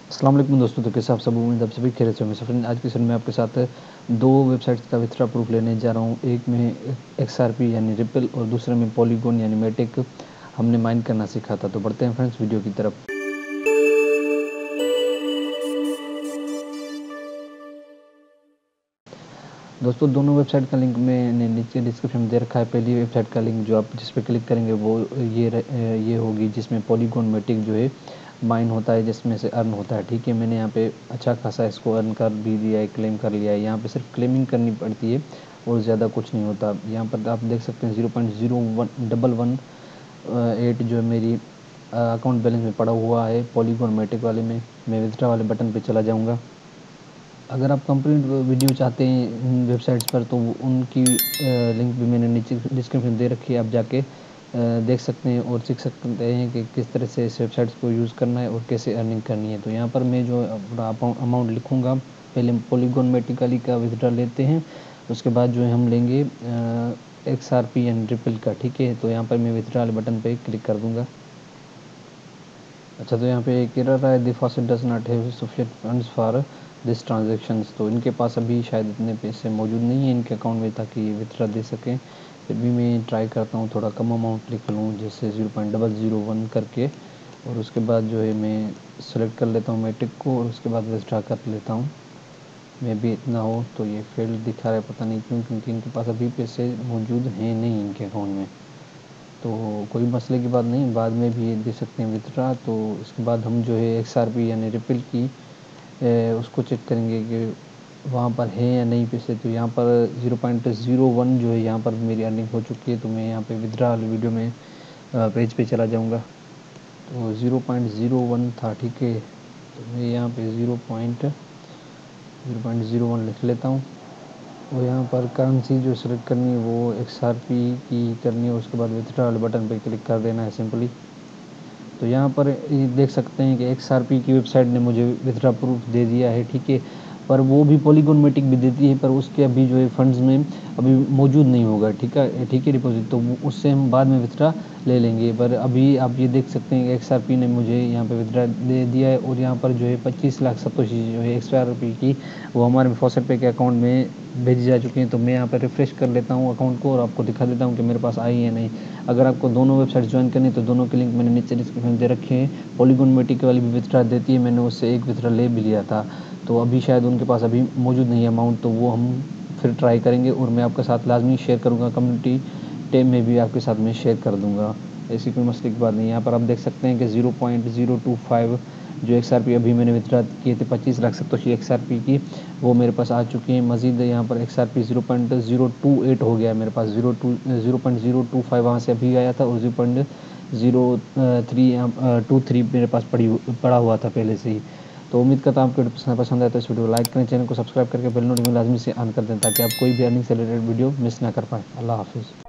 अस्सलाम वालेकुम दोस्तों, तो कैसे आप सब उम्मीद आप सभी खैरियत से होंगे। फ्रेंड, आज की सेशन में आपके साथ दो वेबसाइट्स का विथड्रॉ प्रूफ लेने जा रहा हूँ। एक में XRP यानी रिपल और दूसरे में पॉलीगॉन यानी मेटिक हमने माइन करना सीखा था। तो बढ़ते हैं फ्रेंड्स वीडियो की तरफ। दोस्तों, दोनों वेबसाइट का लिंक मैंने नीचे डिस्क्रिप्शन में दे रखा है। पहली वेबसाइट का लिंक जो आप जिस पर क्लिक करेंगे वो ये होगी, जिसमें पॉलीगॉन मेटिक जो है माइन होता है, जिसमें से अर्न होता है। ठीक है, मैंने यहाँ पे अच्छा खासा इसको अर्न कर भी दिया है, क्लेम कर लिया है। यहाँ पे सिर्फ क्लेमिंग करनी पड़ती है और ज़्यादा कुछ नहीं होता। यहाँ पर आप देख सकते हैं 0.0111 जो मेरी अकाउंट बैलेंस में पड़ा हुआ है पॉलीगॉन मेटिक वाले में। मैं विथड्रॉ वाले बटन पर चला जाऊँगा। अगर आप कंप्लीट वीडियो चाहते हैं इन वेबसाइट्स पर तो उनकी लिंक भी मैंने नीचे डिस्क्रिप्शन दे रखी है, आप जाके देख सकते हैं और सीख सकते हैं कि किस तरह से इस वेबसाइट्स को यूज़ करना है और कैसे अर्निंग करनी है। तो यहाँ पर मैं जो अमाउंट लिखूँगा, पहले पॉलीगॉन मेटिकली का विथड्रॉ लेते हैं, उसके बाद जो है हम लेंगे XRP यानी रिपल का। ठीक है, तो यहाँ पर मैं विथड्रॉ वाले बटन पर क्लिक कर दूँगा। अच्छा, तो यहाँ पे एक एरर है, the faucet does not have sufficient funds for this transactions. तो इनके पास अभी शायद इतने पैसे मौजूद नहीं हैं इनके अकाउंट में ताकि ये विथड्रॉ दे सकें। फिर भी मैं ट्राई करता हूँ, थोड़ा कम अमाउंट लिख लूँ, जैसे 0.001 करके, और उसके बाद जो है मैं सेलेक्ट कर लेता हूँ मेटिक को और उसके बाद विथड्रॉ कर लेता हूँ। मे भी इतना हो। तो ये फेल्ड दिखा रहा है, पता नहीं क्यों, क्योंकि इनके पास अभी पैसे मौजूद हैं नहीं इनके अकाउंट में। तो कोई मसले की बात नहीं, बाद में भी दे सकते हैं विथड्रॉ। तो इसके बाद हम जो है XRP यानी रिपल की उसको चेक करेंगे कि वहाँ पर है या नहीं पैसे। तो यहाँ पर 0.01 जो है यहाँ पर मेरी अर्निंग हो चुकी है। तो मैं यहाँ पे विथड्रॉ वाली वीडियो में पेज पे चला जाऊँगा। तो 0.01 था। ठीक है, तो मैं यहाँ पे 0.01 लिख लेता हूँ और यहाँ पर करेंसी जो सेलेक्ट करनी है वो XRP की करनी है। उसके बाद विथड्रॉ वाले बटन पर क्लिक कर देना है सिंपली। तो यहाँ पर ये देख सकते हैं कि XRP की वेबसाइट ने मुझे विथड्रॉ प्रूफ दे दिया है। ठीक है, पर वो भी पॉलीगॉन मेटिक भी देती है, पर उसके अभी जो है फंड्स में अभी मौजूद नहीं होगा। ठीक है डिपॉजिट, तो उससे हम बाद में विथड्रॉ ले लेंगे। पर अभी आप ये देख सकते हैं कि XRP ने मुझे यहाँ पे विथड्रॉ दे दिया है और यहाँ पर जो है 25 लाख सतोशी जो है XRP की वो हमारे फॉसेट पे के अकाउंट में भेजी जा चुकी हैं। तो मैं यहाँ पर रिफ़्रेश कर लेता हूँ अकाउंट को और आपको दिखा देता हूँ कि मेरे पास आई है नहीं। अगर आपको दोनों वेबसाइट ज्वाइन करनी तो दोनों के लिंक मैंने नीचे डिस्क्रिप्शन में दे रखे हैं। पॉलीगॉन मेटिक वाली भी विथड्रॉ देती है, मैंने उससे एक विथड्रॉ ले भी लिया था। तो अभी शायद उनके पास अभी मौजूद नहीं है अमाउंट, तो वो हम फिर ट्राई करेंगे और मैं आपके साथ लाजमी शेयर करूँगा। कम्युनिटी टैब में भी आपके साथ मैं शेयर कर दूँगा, ऐसी कोई मसले की बात नहीं। यहाँ पर आप देख सकते हैं कि 0.025 जो XRP अभी मैंने विथड्रॉ किए थे 25 लाख सतोशी XRP की, वो मेरे पास आ चुकी हैं। मज़ीद यहाँ पर XRP 0.028 हो गया है मेरे पास। 0.025 वहाँ से अभी आया था और 0.0323 मेरे पास पड़ा हुआ था पहले से ही। तो उम्मीद करता हूँ आपको पसंद आया तो इस वीडियो को लाइक करें, चैनल को सब्सक्राइब करके बेल नोटिफिकेशन लाजमी से ऑन कर दें ताकि आप कोई भी अर्निंग से रिलेटेड वीडियो मिस ना कर पाएँ। अल्लाह हाफिज़।